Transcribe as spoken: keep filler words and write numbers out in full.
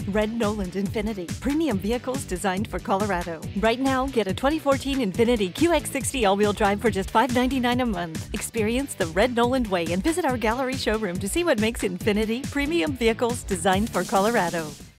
Red Noland Infiniti, premium vehicles designed for Colorado. Right now, get a twenty fourteen Infiniti Q X sixty all-wheel drive for just five ninety-nine a month. Experience the Red Noland way and visit our gallery showroom to see what makes Infiniti premium vehicles designed for Colorado.